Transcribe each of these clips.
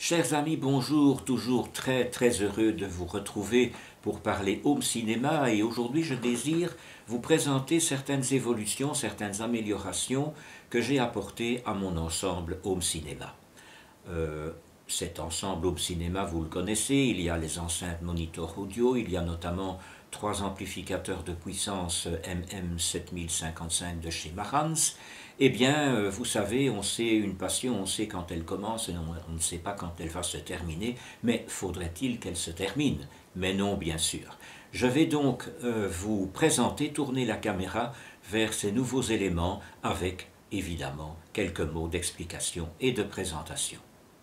Chers amis, bonjour, toujours très heureux de vous retrouver pour parler home cinéma et aujourd'hui je désire vous présenter certaines évolutions, certaines améliorations que j'ai apportées à mon ensemble home cinéma. Cet ensemble home cinéma, vous le connaissez, il y a les enceintes monitor audio, il y a notamment 3 amplificateurs de puissance MM7055 de chez Marantz. Eh bien, vous savez, on sait une passion, on sait quand elle commence et on ne sait pas quand elle va se terminer, mais faudrait-il qu'elle se termine? Mais non, bien sûr. Je vais donc vous présenter, tourner la caméra vers ces nouveaux éléments avec, évidemment, quelques mots d'explication et de présentation.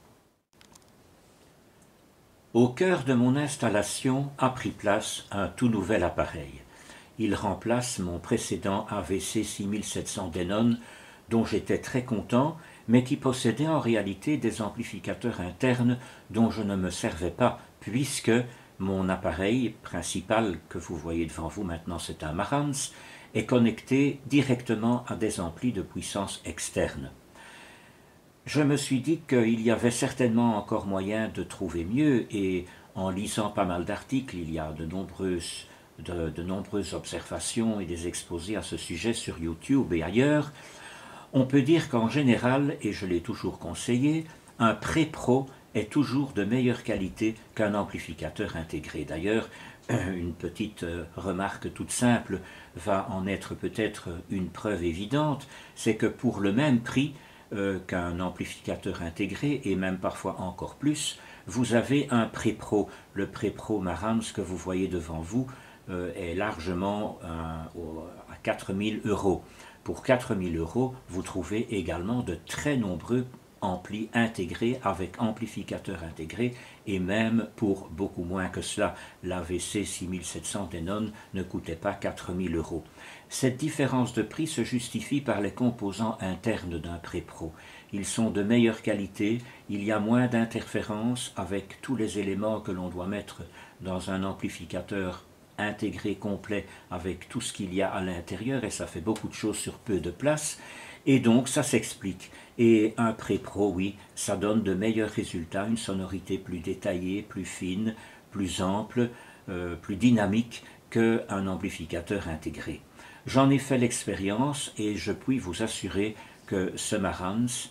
Au cœur de mon installation a pris place un tout nouvel appareil. Il remplace mon précédent AVC 6700 Denon, dont j'étais très content, mais qui possédait en réalité des amplificateurs internes dont je ne me servais pas, puisque mon appareil principal, que vous voyez devant vous maintenant, c'est un Marantz, est connecté directement à des amplis de puissance externe. Je me suis dit qu'il y avait certainement encore moyen de trouver mieux, et en lisant pas mal d'articles, il y a de nombreuses observations et des exposés à ce sujet sur YouTube et ailleurs. On peut dire qu'en général, et je l'ai toujours conseillé, un pré-pro est toujours de meilleure qualité qu'un amplificateur intégré. D'ailleurs, une petite remarque toute simple va en être peut-être une preuve évidente, c'est que pour le même prix qu'un amplificateur intégré, et même parfois encore plus, vous avez un pré-pro. Le pré-pro Marantz que vous voyez devant vous est largement à 4000 €. Pour 4000 €, vous trouvez également de très nombreux amplis intégrés avec amplificateur intégré, et même pour beaucoup moins que cela. L'AVC 6700 Denon ne coûtait pas 4000 €. Cette différence de prix se justifie par les composants internes d'un pré-pro. Ils sont de meilleure qualité, il y a moins d'interférences avec tous les éléments que l'on doit mettre dans un amplificateur intégré complet avec tout ce qu'il y a à l'intérieur, et ça fait beaucoup de choses sur peu de place, et donc ça s'explique. Et un pré-pro, oui, ça donne de meilleurs résultats, une sonorité plus détaillée, plus fine, plus ample, plus dynamique qu'un amplificateur intégré. J'en ai fait l'expérience et je puis vous assurer que ce Marantz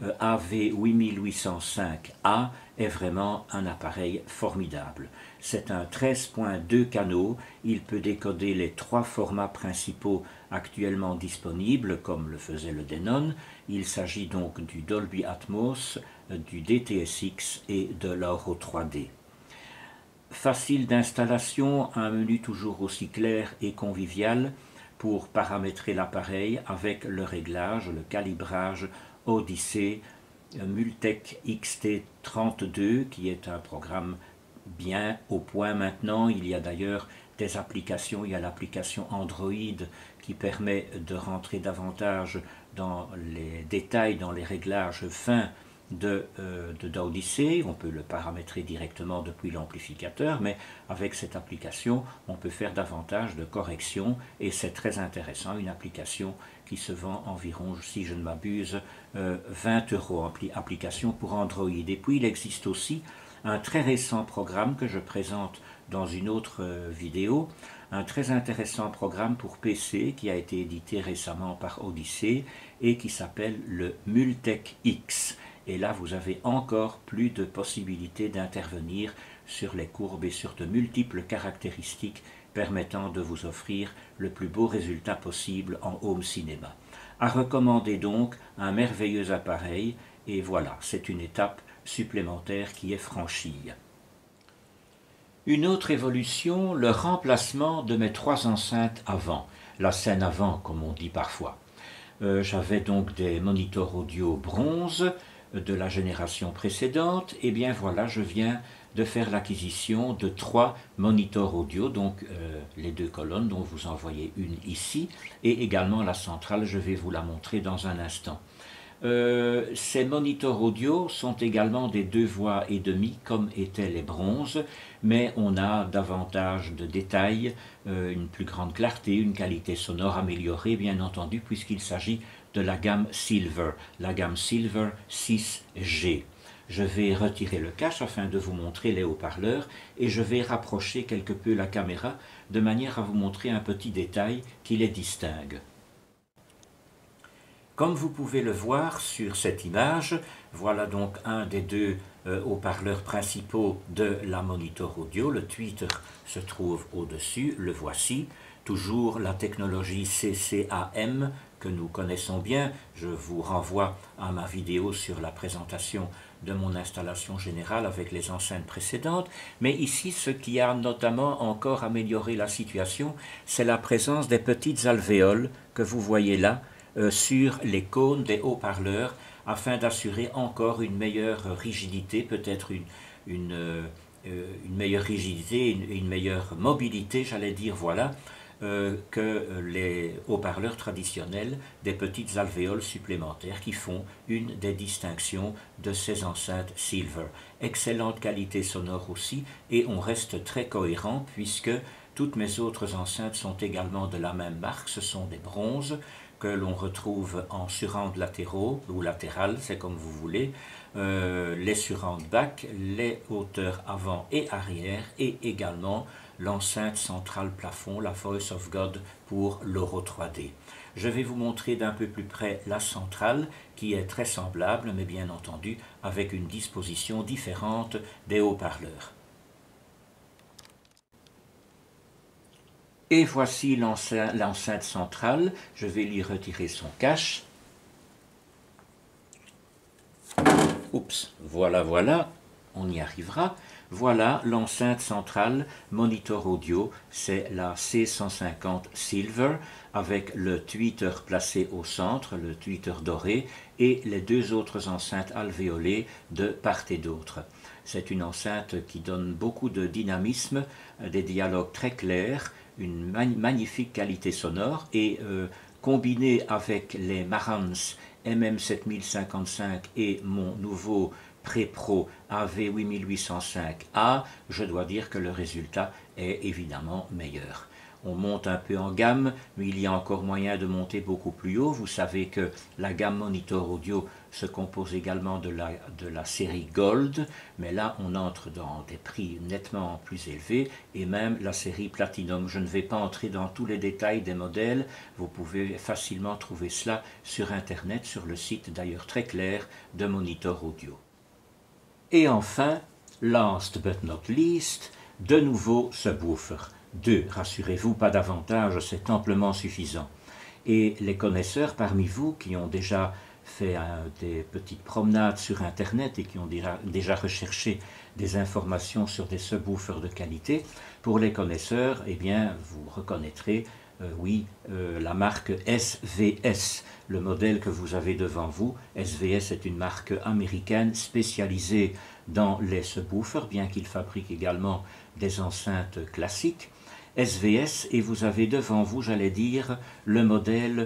AV8805A est vraiment un appareil formidable. C'est un 13.2 canaux, il peut décoder les 3 formats principaux actuellement disponibles, comme le faisait le Denon. Il s'agit donc du Dolby Atmos, du DTS:X et de l'Auro 3D. Facile d'installation, un menu toujours aussi clair et convivial pour paramétrer l'appareil avec le réglage, le calibrage Odyssey Multec XT32, qui est un programme bien au point maintenant. Il y a d'ailleurs des applications, il y a l'application Android qui permet de rentrer davantage dans les détails, dans les réglages fins d'Odyssey. On peut le paramétrer directement depuis l'amplificateur, mais avec cette application, on peut faire davantage de corrections et c'est très intéressant. Une application qui se vend environ, si je ne m'abuse, 20 €, application pour Android. Et puis il existe aussi un très récent programme que je présente dans une autre vidéo, un très intéressant programme pour PC qui a été édité récemment par Odyssey et qui s'appelle le Multec X. Et là, vous avez encore plus de possibilités d'intervenir sur les courbes et sur de multiples caractéristiques permettant de vous offrir le plus beau résultat possible en home cinéma. À recommander donc un merveilleux appareil, et voilà, c'est une étape supplémentaire qui est franchie. Une autre évolution, le remplacement de mes 3 enceintes avant, la scène avant comme on dit parfois. J'avais donc des moniteurs audio bronze de la génération précédente, et bien voilà, je viens de faire l'acquisition de 3 moniteurs audio, donc les 2 colonnes dont vous en voyez une ici, et également la centrale, je vais vous la montrer dans un instant. Ces moniteurs audio sont également des 2 voix et demie comme étaient les bronzes, mais on a davantage de détails, une plus grande clarté, une qualité sonore améliorée bien entendu puisqu'il s'agit de la gamme Silver 6G. Je vais retirer le cache afin de vous montrer les haut-parleurs et je vais rapprocher quelque peu la caméra de manière à vous montrer un petit détail qui les distingue. Comme vous pouvez le voir sur cette image, voilà donc un des deux haut-parleurs principaux de la Monitor Audio. Le tweeter se trouve au-dessus, le voici. Toujours la technologie CCAM que nous connaissons bien. Je vous renvoie à ma vidéo sur la présentation de mon installation générale avec les enceintes précédentes. Mais ici, ce qui a notamment encore amélioré la situation, c'est la présence des petites alvéoles que vous voyez là, sur les cônes des haut-parleurs afin d'assurer encore une meilleure rigidité, peut-être une meilleure rigidité, une meilleure mobilité, j'allais dire, voilà, que les haut-parleurs traditionnels, des petites alvéoles supplémentaires qui font une des distinctions de ces enceintes Silver. Excellente qualité sonore aussi, et on reste très cohérent puisque toutes mes autres enceintes sont également de la même marque, ce sont des bronzes que l'on retrouve en surround latéraux ou latéral, c'est comme vous voulez, les surround back, les hauteurs avant et arrière et également l'enceinte centrale plafond, la Voice of God pour l'Oro 3D. Je vais vous montrer d'un peu plus près la centrale qui est très semblable mais bien entendu avec une disposition différente des haut-parleurs. Et voici l'enceinte centrale, je vais lui retirer son cache. Oups, voilà, on y arrivera. Voilà l'enceinte centrale Monitor Audio, c'est la C150 Silver avec le tweeter placé au centre, le tweeter doré, et les deux autres enceintes alvéolées de part et d'autre. C'est une enceinte qui donne beaucoup de dynamisme, des dialogues très clairs, une magnifique qualité sonore et combinée avec les Marantz MM7055 et mon nouveau Pré-Pro AV8805A, je dois dire que le résultat est évidemment meilleur. On monte un peu en gamme, mais il y a encore moyen de monter beaucoup plus haut. Vous savez que la gamme Monitor Audio se compose également de la série Gold, mais là on entre dans des prix nettement plus élevés, et même la série Platinum. Je ne vais pas entrer dans tous les détails des modèles, vous pouvez facilement trouver cela sur Internet, sur le site d'ailleurs très clair de Monitor Audio. Et enfin, last but not least, de nouveau subwoofer. 2, rassurez-vous, pas davantage, c'est amplement suffisant. Et les connaisseurs parmi vous qui ont déjà fait des petites promenades sur Internet et qui ont déjà recherché des informations sur des subwoofers de qualité, pour les connaisseurs, eh bien, vous reconnaîtrez, la marque SVS, le modèle que vous avez devant vous. SVS est une marque américaine spécialisée dans les subwoofers, bien qu'il fabrique également des enceintes classiques. SVS, et vous avez devant vous, j'allais dire, le modèle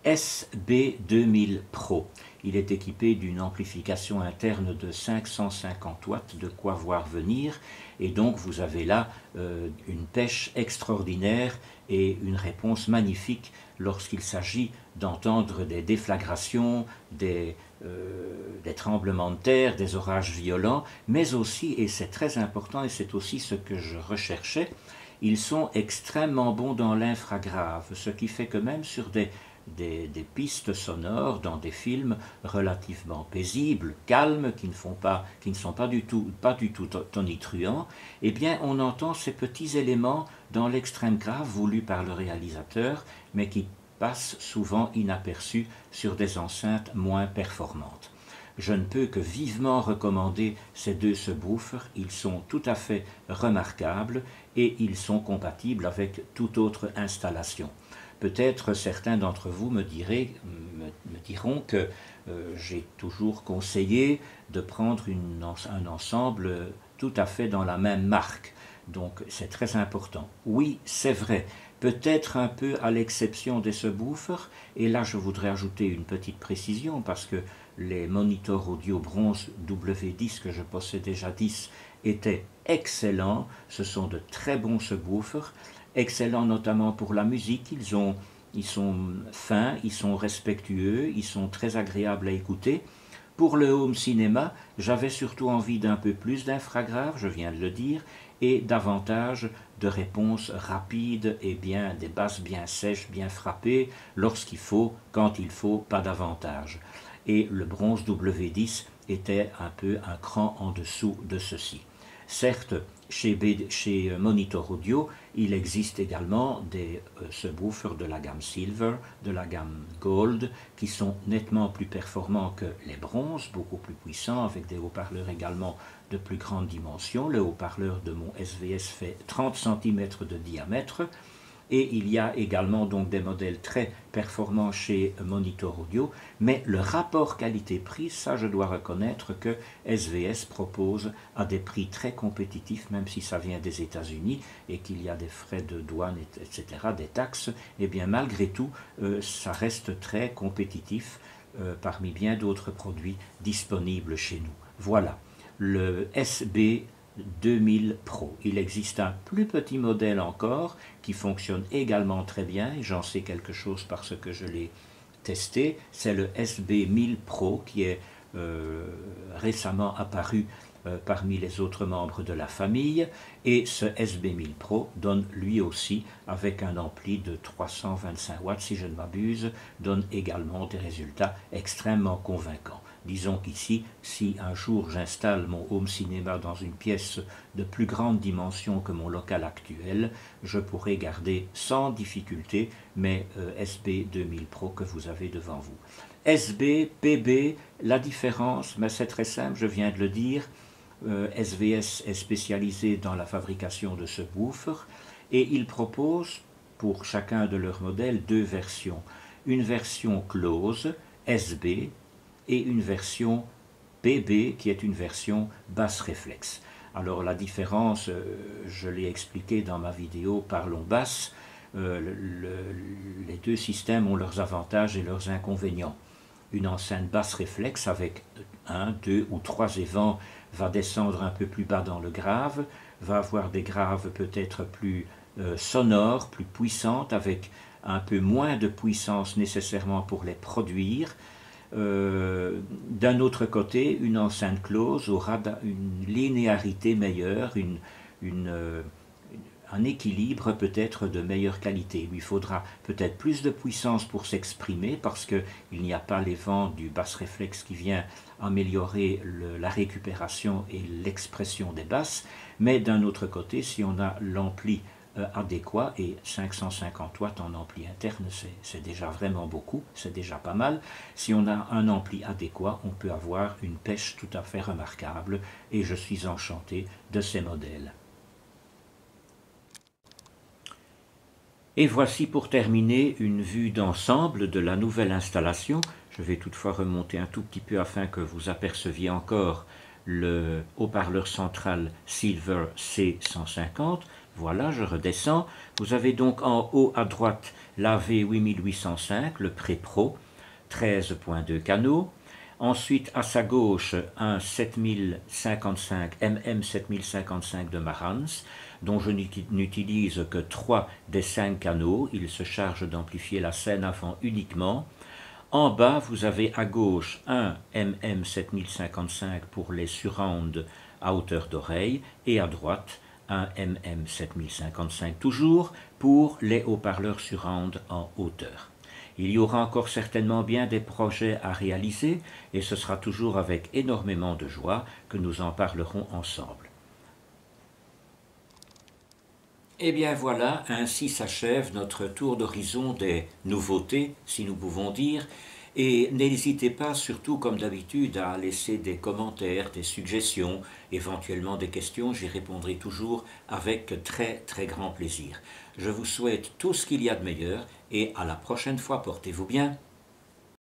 SB2000 Pro. Il est équipé d'une amplification interne de 550 watts, de quoi voir venir, et donc vous avez là une pêche extraordinaire et une réponse magnifique lorsqu'il s'agit d'entendre des déflagrations, des tremblements de terre, des orages violents, mais aussi, et c'est très important, et c'est aussi ce que je recherchais, ils sont extrêmement bons dans l'infragrave, ce qui fait que même sur des pistes sonores, dans des films relativement paisibles, calmes, qui ne sont pas du tout tonitruants, eh bien on entend ces petits éléments dans l'extrême grave voulu par le réalisateur, mais qui passent souvent inaperçus sur des enceintes moins performantes. Je ne peux que vivement recommander ces deux subwoofers, ils sont tout à fait remarquables et ils sont compatibles avec toute autre installation. Peut-être certains d'entre vous me diront que j'ai toujours conseillé de prendre un ensemble tout à fait dans la même marque. Donc c'est très important. Oui, c'est vrai, peut-être un peu à l'exception des subwoofers, et là je voudrais ajouter une petite précision parce que les moniteurs audio bronze W10 que je possédais jadis étaient excellents, ce sont de très bons subwoofers, excellents notamment pour la musique, ils sont fins, ils sont respectueux, ils sont très agréables à écouter. Pour le home cinéma, j'avais surtout envie d'un peu plus d'infragraves, je viens de le dire, et davantage de réponses rapides et bien des basses bien sèches, bien frappées, lorsqu'il faut, quand il faut, pas davantage. Et le bronze W10 était un peu un cran en dessous de ceci. Certes, chez Monitor Audio, il existe également des subwoofers de la gamme Silver, de la gamme Gold, qui sont nettement plus performants que les bronzes, beaucoup plus puissants, avec des haut-parleurs également de plus grande dimension. Le haut-parleur de mon SVS fait 30 cm de diamètre. Et il y a également donc des modèles très performants chez Monitor Audio, mais le rapport qualité-prix, ça je dois reconnaître que SVS propose à des prix très compétitifs, même si ça vient des États-Unis et qu'il y a des frais de douane, etc., des taxes, et bien malgré tout, ça reste très compétitif parmi bien d'autres produits disponibles chez nous. Voilà, le SB 2000 Pro. Il existe un plus petit modèle encore qui fonctionne également très bien et j'en sais quelque chose parce que je l'ai testé. C'est le SB 1000 Pro qui est récemment apparu parmi les autres membres de la famille et ce SB 1000 Pro donne lui aussi avec un ampli de 325 watts si je ne m'abuse, donne également des résultats extrêmement convaincants. Disons qu'ici, si un jour j'installe mon home cinéma dans une pièce de plus grande dimension que mon local actuel, je pourrai garder sans difficulté mes SB 2000 Pro que vous avez devant vous. SB, PB, la différence, mais c'est très simple, je viens de le dire, SVS est spécialisé dans la fabrication de subwoofers et il propose pour chacun de leurs modèles deux versions. Une version close, SB, et une version PB qui est une version basse réflexe. Alors la différence, je l'ai expliqué dans ma vidéo Parlons basse, les deux systèmes ont leurs avantages et leurs inconvénients. Une enceinte basse réflexe avec 1, 2 ou 3 évents va descendre un peu plus bas dans le grave, va avoir des graves peut-être plus sonores, plus puissantes, avec un peu moins de puissance nécessairement pour les produire. D'un autre côté, une enceinte close aura une linéarité meilleure, un équilibre peut-être de meilleure qualité. Il lui faudra peut-être plus de puissance pour s'exprimer parce qu'il n'y a pas les vents du basse réflexe qui vient améliorer la récupération et l'expression des basses, mais d'un autre côté, si on a l'ampli adéquat, et 550 watts en ampli interne, c'est déjà vraiment beaucoup, c'est déjà pas mal. Si on a un ampli adéquat, on peut avoir une pêche tout à fait remarquable, et je suis enchanté de ces modèles. Et voici pour terminer une vue d'ensemble de la nouvelle installation. Je vais toutefois remonter un tout petit peu afin que vous aperceviez encore le haut-parleur central Silver C150. Voilà, je redescends. Vous avez donc en haut à droite la V8805, le Pré-Pro, 13.2 canaux. Ensuite, à sa gauche, un 7055, MM7055 de Marantz, dont je n'utilise que 3 des 5 canaux. Il se charge d'amplifier la scène avant uniquement. En bas, vous avez à gauche un MM7055 pour les surrounds à hauteur d'oreille et à droite un MM7055 toujours pour les haut-parleurs surround en hauteur. Il y aura encore certainement bien des projets à réaliser et ce sera toujours avec énormément de joie que nous en parlerons ensemble. Et bien voilà, ainsi s'achève notre tour d'horizon des nouveautés, si nous pouvons dire, et n'hésitez pas surtout comme d'habitude à laisser des commentaires, des suggestions, éventuellement des questions, j'y répondrai toujours avec très très grand plaisir. Je vous souhaite tout ce qu'il y a de meilleur et à la prochaine fois, portez-vous bien.